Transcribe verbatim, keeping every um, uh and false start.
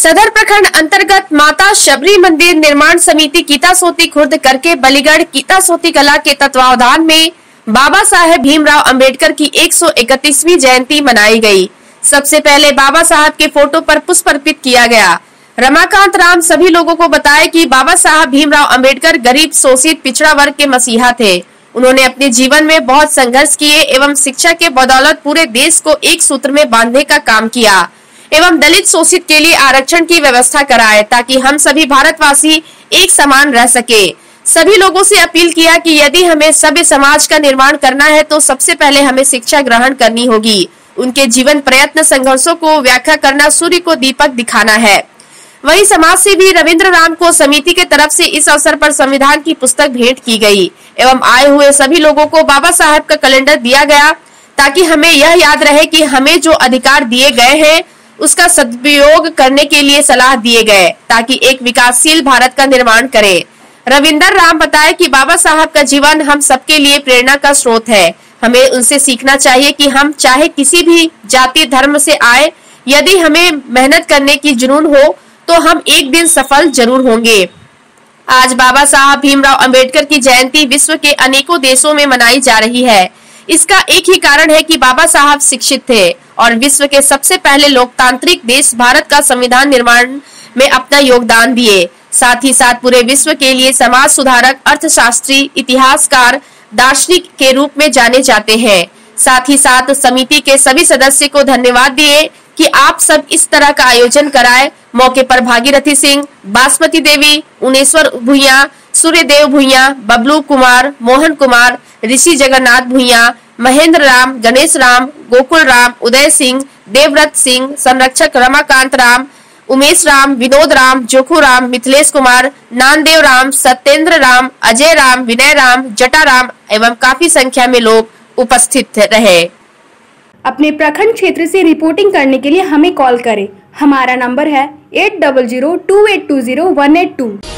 सदर प्रखंड अंतर्गत माता शबरी मंदिर निर्माण समिति कीतासोती खुर्द करके बलीगढ़ कीतासोती कला के तत्वावधान में बाबा साहेब भीमराव अंबेडकर की एक सौ इकतीसवीं जयंती मनाई गई। सबसे पहले बाबा साहब के फोटो पर पुष्प अर्पित किया गया। रमाकांत राम सभी लोगों को बताया कि बाबा साहब भीमराव अंबेडकर गरीब शोषित पिछड़ा वर्ग के मसीहा थे। उन्होंने अपने जीवन में बहुत संघर्ष किए एवं शिक्षा के बदौलत पूरे देश को एक सूत्र में बांधने का काम किया एवं दलित शोषित के लिए आरक्षण की व्यवस्था कराए ताकि हम सभी भारतवासी एक समान रह सके। सभी लोगों से अपील किया कि यदि हमें सभ्य समाज का निर्माण करना है तो सबसे पहले हमें शिक्षा ग्रहण करनी होगी। उनके जीवन प्रयत्न संघर्षों को व्याख्या करना सूर्य को दीपक दिखाना है। वहीं समाज सेवी रविंद्र राम को समिति के तरफ से इस अवसर पर संविधान की पुस्तक भेंट की गई एवं आए हुए सभी लोगों को बाबा साहब का कैलेंडर दिया गया ताकि हमें यह याद रहे कि हमें जो अधिकार दिए गए हैं उसका सदुपयोग करने के लिए सलाह दिए गए ताकि एक विकासशील भारत का निर्माण करें। रविंद्र राम बताया कि बाबा साहब का जीवन हम सबके लिए प्रेरणा का स्रोत है। हमें उनसे सीखना चाहिए कि हम चाहे किसी भी जाति धर्म से आए, यदि हमें मेहनत करने की जुनून हो तो हम एक दिन सफल जरूर होंगे। आज बाबा साहब भीमराव अंबेडकर की जयंती विश्व के अनेकों देशों में मनाई जा रही है। इसका एक ही कारण है कि बाबा साहब शिक्षित थे और विश्व के सबसे पहले लोकतांत्रिक देश भारत का संविधान निर्माण में अपना योगदान दिए। साथ ही साथ पूरे विश्व के लिए समाज सुधारक, अर्थशास्त्री, इतिहासकार, दार्शनिक के रूप में जाने जाते हैं। साथ ही साथ समिति के सभी सदस्य को धन्यवाद दिए कि आप सब इस तरह का आयोजन कराए। मौके पर भागीरथी सिंह, बासमती देवी, उनेश्वर भुइया, सूर्यदेव भुइया, बबलू कुमार, मोहन कुमार, ऋषि जगन्नाथ भुइया, महेंद्र राम, गणेश राम, गोकुल राम, उदय सिंह, देवव्रत सिंह, संरक्षक रमाकांत राम, उमेश राम, विनोद राम, जोखू राम, मिथिलेश कुमार, नानदेव राम, सत्येंद्र राम, अजय राम, विनय राम, जटा राम एवं काफी संख्या में लोग उपस्थित रहे। अपने प्रखंड क्षेत्र से रिपोर्टिंग करने के लिए हमें कॉल करें। हमारा नंबर है eight double zero two eight two zero one eight to.